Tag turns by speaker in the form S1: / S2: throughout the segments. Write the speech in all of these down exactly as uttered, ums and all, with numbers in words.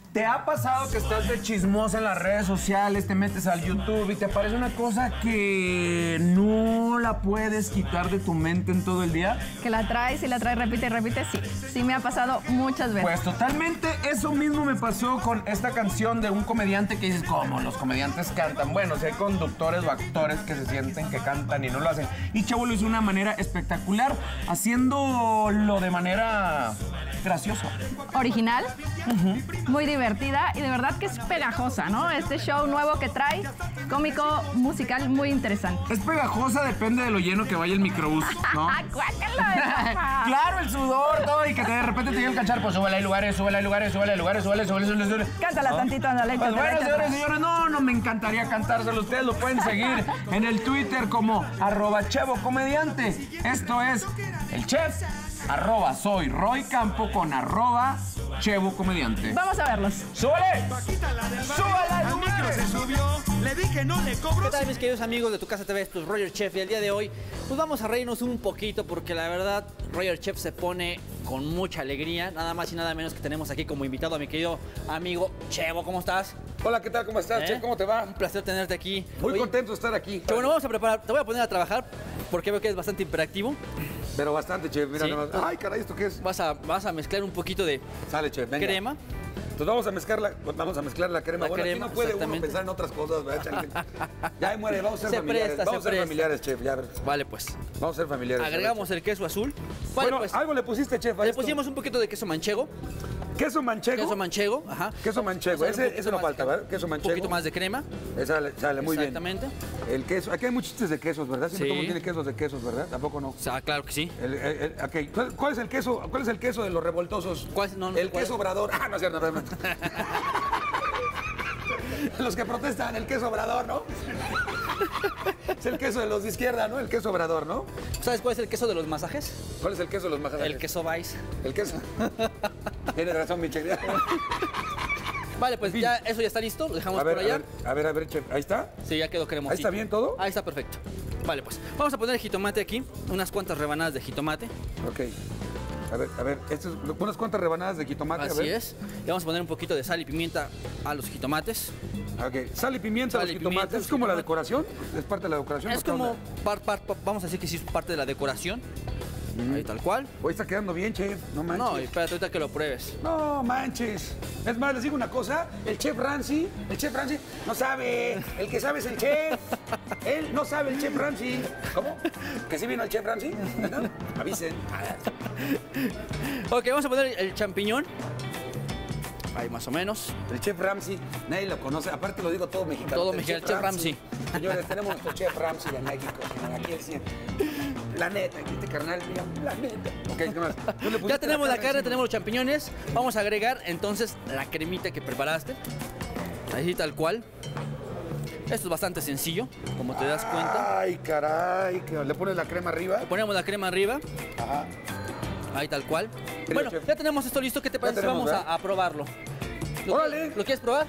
S1: ¿Te ha pasado que estás de chismosa en las redes sociales, te metes al YouTube y te aparece una cosa que no la puedes quitar de tu mente en todo el día?
S2: Que la traes y la traes, repite y repite, sí. Sí me ha pasado muchas veces.
S1: Pues totalmente eso mismo me pasó con esta canción de un comediante que dices, ¿cómo los comediantes cantan? Bueno, si hay conductores o actores que se sienten que cantan y no lo hacen. Y Chevo lo hizo de una manera espectacular, haciéndolo de manera graciosa.
S2: Original, uh-huh. Muy divertida y de verdad que es pegajosa, ¿no? Este show nuevo que trae, cómico, musical, muy interesante.
S1: Es pegajosa, depende de lo lleno que vaya el microbús, ¿no? Claro, el sudor, todo, y que de repente te llegue el cacharro, pues súbele, hay lugares, súbele, hay lugares, súbele, hay lugares, súbele, súbele, súbele, súbele.
S2: Cántala, ¿no? Tantito, ándale.
S1: Pues bueno, señores y señores, no, no me encantaría cantárselo. Ustedes lo pueden seguir en el Twitter como arroba Chevo Comediante. Esto es el chef, arroba soy Roy Campo con arroba Chevo Comediante.
S2: Vamos a verlos.
S1: ¡Súbele! ¡Súbele!
S3: El micro se subió, le dije no le cobro.
S4: ¿Qué tal, mis queridos amigos de Tu Casa T V? Esto es Roger Chef y el día de hoy pues vamos a reírnos un poquito porque la verdad Roger Chef se pone con mucha alegría. Nada más y nada menos que tenemos aquí como invitado a mi querido amigo Chevo. ¿Cómo estás?
S1: Hola, ¿qué tal? ¿Cómo estás,
S4: ¿Eh?
S1: Chef? ¿Cómo te va?
S4: Un placer tenerte aquí.
S1: Muy
S4: Oye,
S1: contento de estar aquí.
S4: Chevo, bueno, vamos a preparar. Te voy a poner a trabajar porque veo que eres bastante hiperactivo.
S1: Pero bastante, Chef. Mira,
S4: ¿Sí?
S1: nomás. Ay, caray, ¿esto qué es?
S4: Vas a, vas a mezclar un poquito de
S1: Sale, Chef, venga.
S4: crema.
S1: Entonces vamos a mezclar la, vamos a mezclar la crema.
S4: La
S1: bueno,
S4: crema,
S1: aquí no puede uno
S4: exactamente.
S1: pensar en otras cosas, ¿verdad? Ya ahí muere, vamos a ser
S4: Se
S1: familiares.
S4: presta,
S1: vamos
S4: se
S1: a ser
S4: presta.
S1: familiares, Chef, ya.
S4: Vale, pues.
S1: Vamos a ser familiares.
S4: Agregamos el queso azul. Vale,
S1: Bueno,
S4: pues.
S1: algo le pusiste, Chef, a
S4: Le
S1: esto.
S4: pusimos un poquito de queso manchego.
S1: Queso manchego.
S4: Queso manchego, ajá.
S1: Queso manchego,
S4: Vamos a hacer un
S1: ese,
S4: poquito
S1: ese no
S4: más
S1: falta,
S4: de-
S1: ¿verdad? Queso
S4: Un
S1: manchego.
S4: poquito más de crema.
S1: Eh, Sale, sale muy bien.
S4: Exactamente.
S1: El queso, aquí hay muchos chistes de quesos, ¿verdad? Siempre
S4: Sí.
S1: todo el mundo tiene quesos de quesos, ¿verdad? Tampoco no.
S4: O sea, claro que sí.
S1: El, el- el- ok, ¿Cuál, cuál es el queso? ¿Cuál es el queso de los revoltosos?
S4: ¿Cuál es? No, no
S1: el
S4: sé cuál
S1: queso
S4: es.
S1: obrador. Ah, no es cierto, no, no. Los que protestan, el queso obrador, ¿no? Es el queso de los de izquierda, ¿no? El queso obrador, ¿no?
S4: ¿Sabes cuál es el queso de los masajes?
S1: ¿Cuál es el queso de los masajes?
S4: El queso Vice.
S1: El queso. Tienes razón, Michelle.
S4: Vale, pues ya eso ya está listo, lo dejamos
S1: A ver,
S4: por
S1: a
S4: allá.
S1: ver, a ver, a ver, Chef. Ahí está.
S4: Sí, ya quedó cremosito.
S1: ¿Ahí está bien todo?
S4: Ahí está perfecto. Vale, pues vamos a poner el jitomate aquí, unas cuantas rebanadas de jitomate.
S1: Ok. A ver, a ver, esto es unas cuantas rebanadas de jitomate. a
S4: Así
S1: ver.
S4: es. Y vamos a poner un poquito de sal y pimienta a los jitomates.
S1: Ok. Sal y pimienta,
S4: Sal
S1: los
S4: y
S1: jitomates.
S4: pimienta,
S1: ¿Es como la
S4: jitomate.
S1: decoración? ¿Es parte de la decoración?
S4: Es
S1: o qué
S4: como,
S1: onda?
S4: par, par, par- vamos a decir que sí es parte de la decoración. Ahí tal cual.
S1: Hoy está quedando bien, Chef. No manches.
S4: No, espérate ahorita que lo pruebes.
S1: No manches. Es más, les digo una cosa. El chef Ramsay, el chef Ramsay no sabe. El que sabe es el chef. Él no sabe el chef Ramsay. ¿Cómo? ¿Que sí vino el chef Ramsay? Avisen.
S4: Ok, vamos a poner el champiñón. Ahí más o menos.
S1: El chef Ramsay, nadie lo conoce. Aparte lo digo todo mexicano.
S4: Todo
S1: El
S4: mexicano, chef Ramsay.
S1: Señores, tenemos nuestro chef Ramsay de México. Señor. Aquí el cien. La neta, aquí este carnal, mira, la neta. Ok, ¿qué más? ¿Tú le pusiste
S4: Ya tenemos la carne,
S1: encima?
S4: tenemos los champiñones. Vamos a agregar entonces la cremita que preparaste. Ahí tal cual. Esto es bastante sencillo, como te das cuenta.
S1: Ay, caray. que ¿Le pones la crema arriba?
S4: Ponemos la crema arriba.
S1: Ajá.
S4: Ahí tal cual.
S1: Querido
S4: Bueno,
S1: chef.
S4: ya tenemos esto listo. ¿Qué te parece? si
S1: tenemos,
S4: Vamos a,
S1: ¿verdad?
S4: a probarlo. ¿Lo,
S1: ¡Órale!
S4: ¿Lo quieres probar?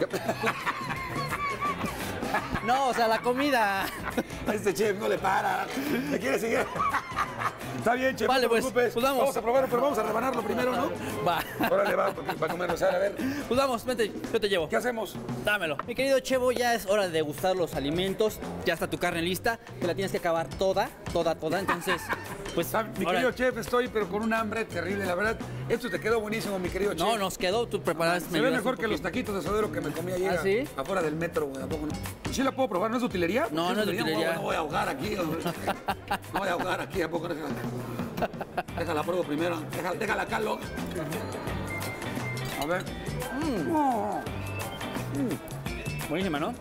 S4: No, o sea, la comida.
S1: A este chef no le para. ¿Me quiere seguir? Está bien, chef.
S4: Vale,
S1: no te
S4: pues,
S1: preocupes.
S4: pues vamos.
S1: Vamos a probarlo, pero vamos a rebanarlo primero, ¿no?
S4: Va.
S1: Órale, va, para comerlo. Sale, a ver.
S4: Pues vamos, vente, yo te llevo.
S1: ¿Qué hacemos?
S4: Dámelo. Mi querido Chevo, ya es hora de degustar los alimentos. Ya está tu carne lista. Te la tienes que acabar toda, toda, toda. Entonces, pues.
S1: Ah, mi
S4: ahora-
S1: querido chef, estoy pero con un hambre terrible. La verdad, esto te quedó buenísimo, mi querido chef.
S4: No, nos quedó, tú preparaste.
S1: Se ve mejor que los taquitos de suadero que me comí ayer
S4: ¿Ah, sí?
S1: afuera del metro, güey. ¿A poco no? ¿Y si la puedo probar? ¿No es de utilería?
S4: No,
S1: ¿Sí
S4: no es de utilería.
S1: No, no voy a ahogar aquí. No No voy a ahogar aquí. ¿A poco no? Déjala, pruebo primero. Déjala, déjala acá, loco. A ver. Oh.
S4: Buenísima, ¿no?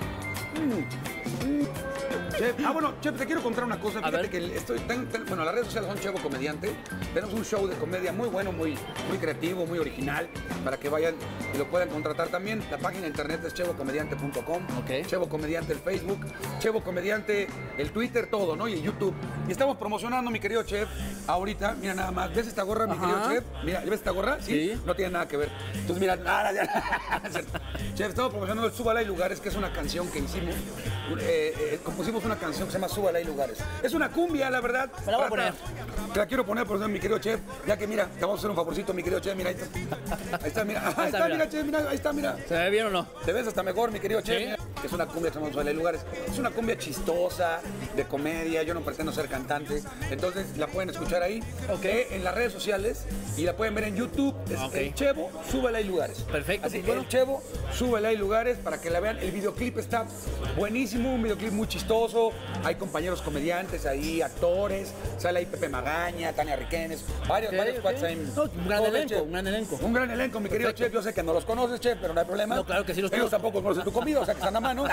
S1: Chef, ah, bueno, Chef, te quiero contar una cosa.
S4: A
S1: Fíjate
S4: ver.
S1: que estoy tan, tan- bueno, las redes sociales son Chevo Comediante. Tenemos un show de comedia muy bueno, muy, muy creativo, muy original, para que vayan y lo puedan contratar también. La página de internet es chevo comediante punto com.
S4: Ok.
S1: Chevo Comediante el Facebook, Chevo Comediante el Twitter, todo, ¿no? Y el YouTube. Y estamos promocionando, mi querido Chef, ahorita, mira nada más. ¿Ves esta gorra, mi
S4: Ajá.
S1: querido Chef? Mira, ¿ves esta gorra? Sí.
S4: Sí.
S1: No tiene nada que ver. Entonces, mira, nada, ya. Chef, estamos promocionando el Súbala y Lugares, que es una canción que hicimos. Eh, eh, compusimos una
S5: una canción que se llama Súbala hay lugares. Es una cumbia, la verdad.
S4: Me la voy a
S5: Trata-
S4: poner.
S5: Te la quiero poner, por ejemplo, mi querido chef, ya que mira, te vamos a hacer un favorcito, mi querido chef, mira, ahí está. Ahí está, mira, ahí está, mira, chef, mira, ahí está, mira.
S4: ¿Se ve bien o no?
S5: Te ves hasta mejor, mi querido chef.
S4: ¿Sí?
S5: Mira, que es una cumbia que se llama Súbala hay lugares. Es una cumbia chistosa, de comedia, yo no pretendo ser cantante, entonces la pueden escuchar ahí,
S4: Ok.
S5: eh, en las redes sociales, y la pueden ver en YouTube, es
S4: Ok.
S5: El Chevo, Súbala hay lugares.
S4: Perfecto,
S5: Así
S4: pues
S5: que
S4: bueno.
S5: El Chevo, Súbala hay lugares, para que la vean. El videoclip está buenísimo, un videoclip muy chistoso, hay compañeros comediantes ahí, actores, sale ahí Pepe Magaña, Tania Riquenes, varios,
S4: Ok,
S5: varios
S4: ok.
S5: cuates ahí.
S4: No, un gran
S5: Todo
S4: elenco,
S5: chef.
S4: un gran elenco.
S5: Un gran elenco, mi querido
S4: Perfecto.
S5: chef. Yo sé que no los conoces, chef, pero no hay problema.
S4: No, claro que sí los
S5: Ellos
S4: conozco.
S5: tampoco conocen tu comida, o sea que están a mano.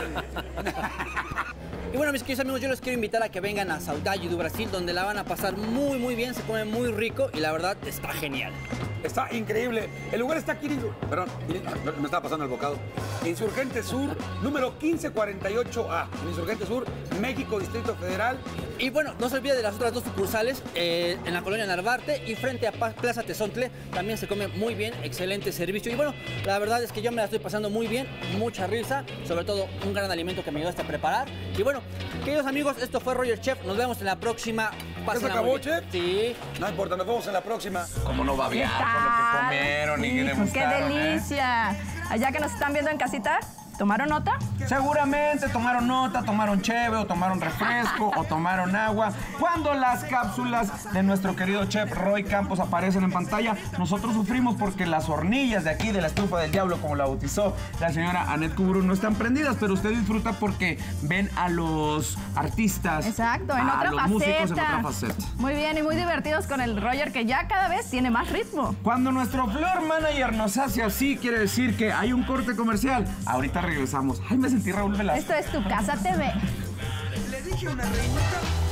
S4: Y bueno, mis queridos amigos, yo les quiero invitar a que vengan a Saudade do Brasil, donde la van a pasar muy, muy bien, se come muy rico y la verdad está genial.
S5: Está increíble. El lugar está aquí, perdón, me estaba pasando el bocado. Insurgente Sur, número quince cuarenta y ocho A. En Insurgente Sur, México, Distrito Federal.
S4: Y bueno, no se olvide de las otras dos sucursales, eh, en la colonia Narvarte y frente a Pa- Plaza Tezontle, también se come muy bien, excelente servicio. Y bueno, la verdad es que yo me la estoy pasando muy bien, mucha risa, sobre todo un gran alimento que me ayudaste a preparar. Y bueno, queridos amigos, esto fue Roger Chef, nos vemos en la próxima. Pásenla
S5: acabó,
S4: muy bien.
S5: Chef?
S4: Sí.
S5: No importa, nos vemos en la próxima.
S1: ¿Cómo no
S2: ¿Qué
S1: babear con lo que
S2: tal?
S1: comieron y que
S2: Hijo, ¡Qué
S1: degustaron, eh?
S2: delicia! Allá que nos están viendo en casita, ¿tomaron nota?
S1: Seguramente tomaron nota, tomaron cheve, o tomaron refresco, o tomaron agua. Cuando las cápsulas de nuestro querido chef Roy Campos aparecen en pantalla, nosotros sufrimos porque las hornillas de aquí de la estufa del diablo, como la bautizó la señora Annette Kubrun, no están prendidas, pero usted disfruta porque ven a los artistas,
S2: Exacto, en
S1: a
S2: otra
S1: los
S2: faceta.
S1: músicos en otra faceta.
S2: Muy bien y muy divertidos con el Roger, que ya cada vez tiene más ritmo.
S1: Cuando nuestro floor manager nos hace así, quiere decir que hay un corte comercial. Ahorita regresamos. Ay, me sentí Raúl Velasco.
S2: Esto es Tu Casa T V.
S3: Le dije a una reinita